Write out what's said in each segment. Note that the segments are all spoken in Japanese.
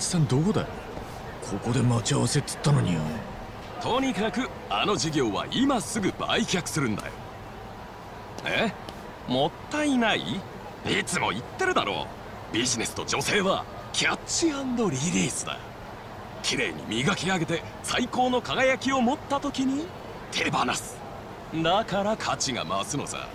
立さんどこだ？ここで待ち合わせっつったのによ。 とにかくあの事業は今すぐ売却するんだよ。もったいない？いつも言ってるだろう。ビジネスと女性はキャッチ&リリースだ。綺麗に磨き上げて最高の輝きを持った時に手放す。だから価値が増すのさ。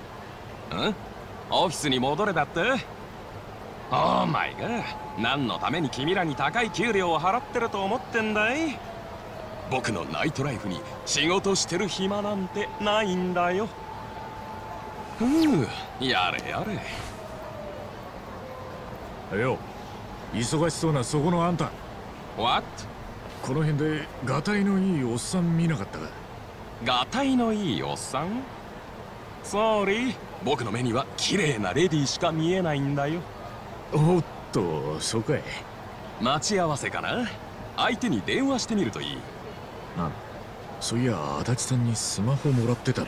オフィスに戻れだって？オーマイガー、何のために君らに高い給料を払ってると思ってんだい？僕のナイトライフに仕事してる暇なんてないんだよ。やれやれ。 よ、忙しそうなそこのあんた。 What？ この辺でガタイのいいおっさん見なかったか？ ガタイのいいおっさん？ソーリー、僕の目には綺麗なレディーしか見えないんだよ。 おっと、そうかい。 待ち合わせかな？相手に電話してみるといい。 そういや、足立さんにスマホもらってたな。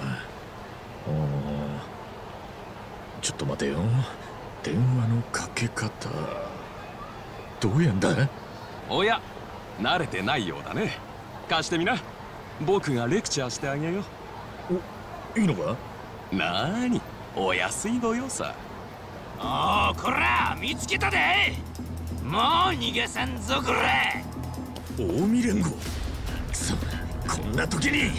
ちょっと待てよ。電話のかけ方どうやんだ？ おや、慣れてないようだね。貸してみな。僕がレクチャーしてあげよう。いいのか？ なーに、お安いご用さ。 おー、こら見つけたで。もう逃がさんぞこら。 近江連合。こんな時に。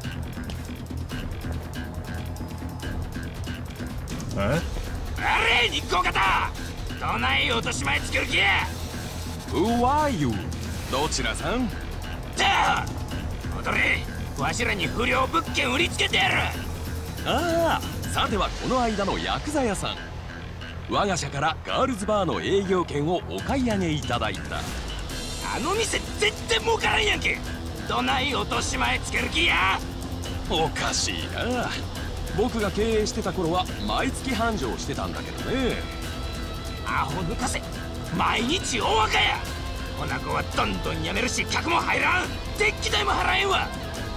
あれ、日光方、どない落とし前つける気や。 うわゆ、どちらさん？ だ戻れ、わしらに不良物件売りつけてやる。 ああ、さてはこの間の薬剤屋さん。我が社からガールズバーの営業権をお買い上げいただいた。 あの店絶対儲からんやんけ。どない落とし前つける気や。 おかしいな。僕が経営してた頃は毎月繁盛してたんだけどね。 アホ抜かせ、毎日大若や。おなこはどんどん辞めるし、客も入らん。電気代も払えんわ。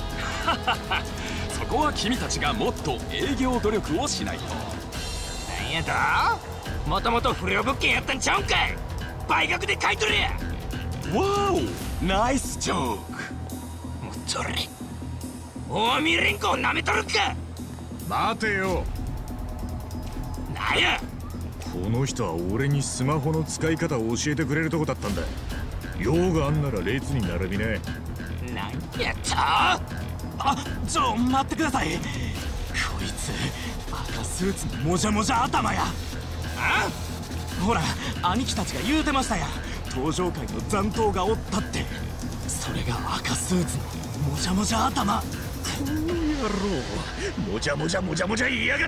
そこは君たちがもっと営業努力をしないと。 なんやと？もともと不良物件やったんちゃうんかい。倍額で買い取れや。 わお、ナイスジョーク。 もっとれ、近江連合なめとるか。 待てよ。 なんや。 この人は俺にスマホの使い方を教えてくれるとこだったんだ。用があんなら列に並びね。 なんやと？ 待ってください。こいつ赤スーツのもじゃもじゃ頭や。ほら、兄貴たちが言うてましたや。登場界の残党がおったって。それが赤スーツのもじゃもじゃ頭。 この野郎、もじゃもじゃもじゃもじゃ言いやがって。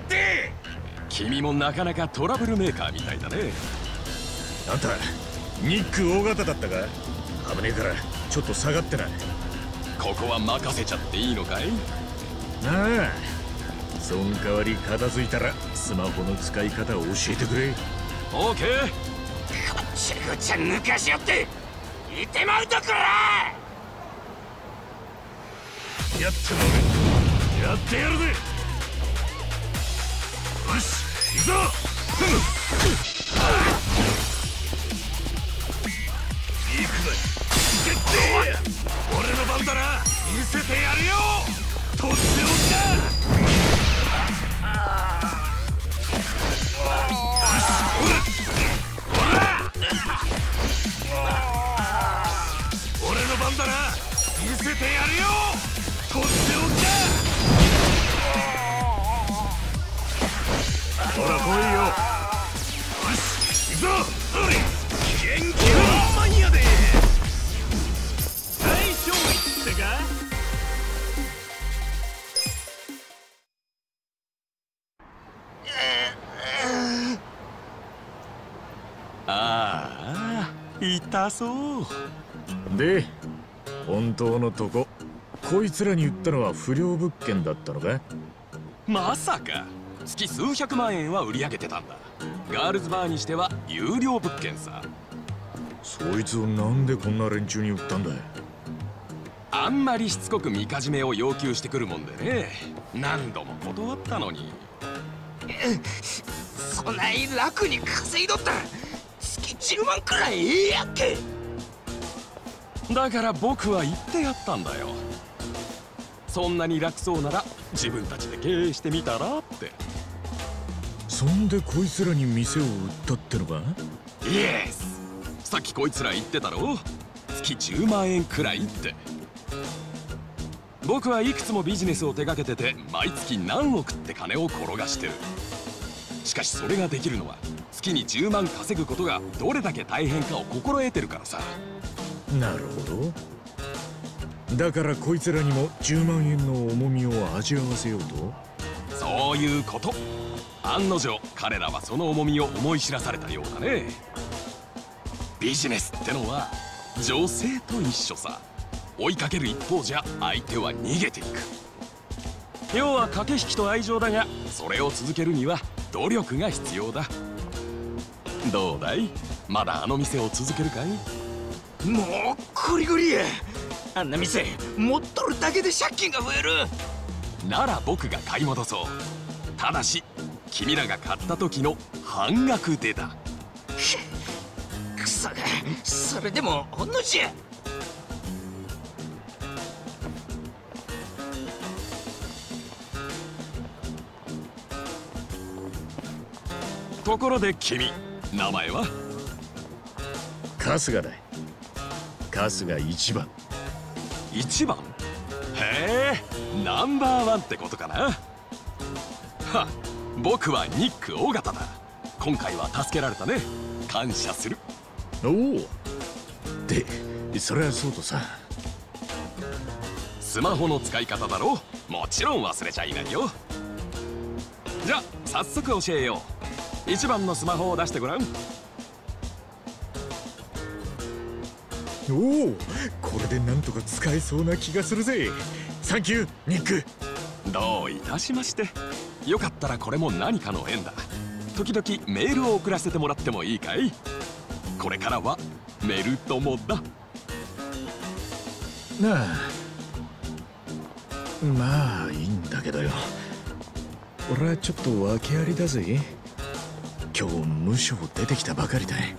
君もなかなかトラブルメーカーみたいだね。 あんたニック大型だったか？危ねえからちょっと下がってな。 ここは任せちゃっていいのかい？ ああ、そん代わり片付いたらスマホの使い方を教えてくれ。 オーケー。 こっちごちゃ抜かしよっていてまうとこら。 やってもらう。やってやるぜ。よし、行くぞ。行くぜ。俺の番だな。見せてやるよ。とっておきだ。俺の番だな。見せてやるよ。とっておきだ。ほら来いよ。よし、行くぞ。元気はマニアで。最初ってか。 ああ、痛そう。 で、本当のとこ、こいつらに言ったのは不良物件だったのか？ まさか。月数百万円は売り上げてたんだ。ガールズバーにしては有料物件さ。 そいつをなんでこんな連中に売ったんだ？ あんまりしつこくみかじめを要求してくるもんでね。何度も断ったのに。 そない楽に稼いどったら月10万くらいええやっけ。 だから僕は言ってやったんだよ。そんなに楽そうなら自分たちで経営してみたらって。 そんでこいつらに店を売ったってのか？ イエス。さっきこいつら言ってたろ、月10万円くらいって。僕はいくつもビジネスを手掛けてて毎月何億って金を転がしてる。しかしそれができるのは月に10万稼ぐことがどれだけ大変かを心得てるからさ。 なるほど。だからこいつらにも10万円の重みを味わわせようと？ そういうこと。案の定彼らはその重みを思い知らされたようだね。ビジネスってのは女性と一緒さ。追いかける一方じゃ相手は逃げていく。要は駆け引きと愛情だが、それを続けるには努力が必要だ。どうだい、まだあの店を続けるかい？ もうゴリゴリや。あんな店持っとるだけで借金が増える。 なら僕が買い戻そう。ただし君らが買った時の半額でだ。 クソが、それでもほんのじゃ。 ところで君、名前は？ 春日だ。春日一番。 一番？へえ、ナンバーワンってことかな。は、僕はニック尾形だ。今回は助けられたね。感謝する。 おお。で、それはそうとさ。 スマホの使い方だろ。もちろん忘れちゃいないよ。じゃあ早速教えよう。一番のスマホを出してごらん。 おお、これでなんとか使えそうな気がするぜ。サンキューニック。 どういたしまして。よかったらこれも何かの縁だ。時々メールを送らせてもらってもいいかい？これからはメル友だ。 なあ、まあいいんだけどよ。俺はちょっと訳ありだぜ。今日無償出てきたばかりだい。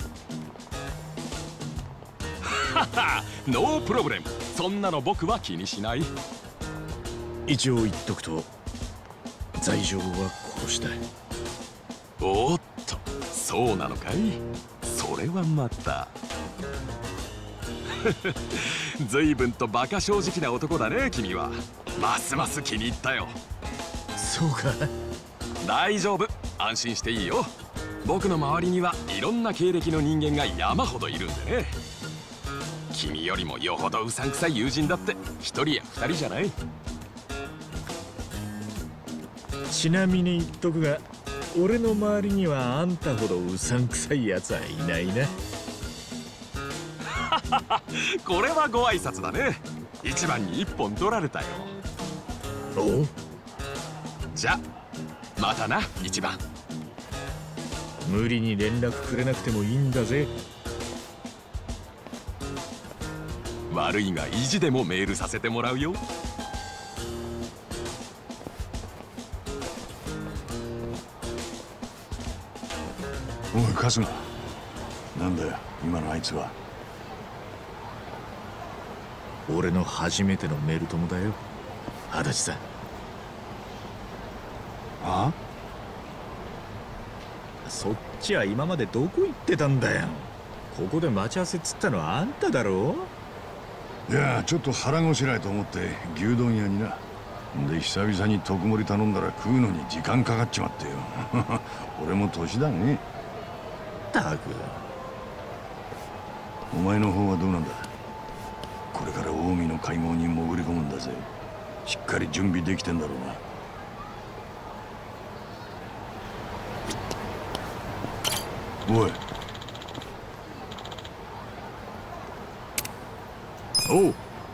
はは、ノープロブレム。そんなの僕は気にしない。 一応言っとくと、罪状は殺した。 おっと、そうなのかい？それはまた。随分とバカ正直な男だね、君は。ますます気に入ったよ。 そうか。 大丈夫、安心していいよ。僕の周りにはいろんな経歴の人間が山ほどいるんでね。君よりもよほどうさんくさい友人だって一人や二人じゃない。 ちなみに言っとくが、俺の周りにはあんたほどうさんくさいやつはいないな。 これはご挨拶だね。一番に一本取られたよ。 お？ じゃまたな、一番。 無理に連絡くれなくてもいいんだぜ。 悪いが意地でもメールさせてもらうよ。 おい春日、なんだよ今のあいつは。 俺の初めてのメル友だよ、足立さん。 あ？ そっちは今までどこ行ってたんだよ。ここで待ち合わせっつったのはあんただろ。 いやちょっと腹ごしらえと思って牛丼屋にな。で久々に特盛り頼んだら食うのに時間かかっちまってよ。俺も年だね。 ったく。 お前の方はどうなんだ。これから近江の会合に潜り込むんだぜ。しっかり準備できてんだろうな。おい。 おう。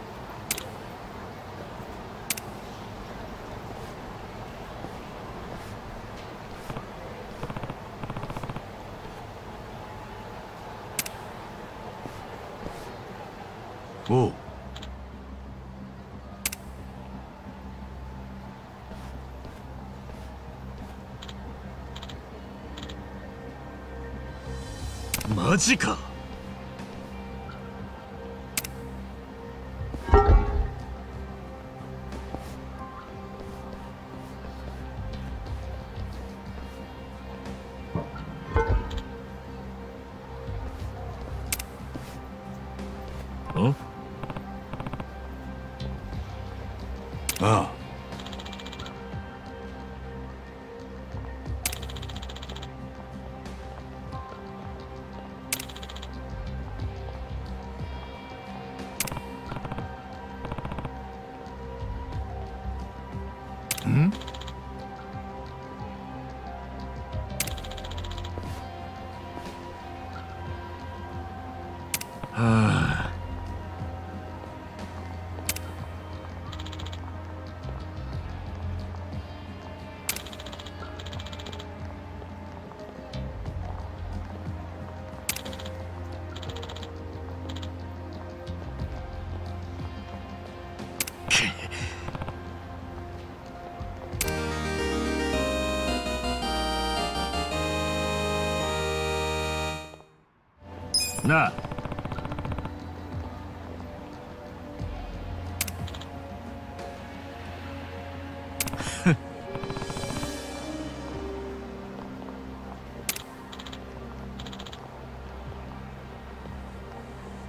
おう。 マジか。 ん？ ああ。ん？ はあ。なあ。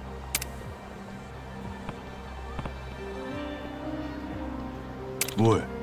おい。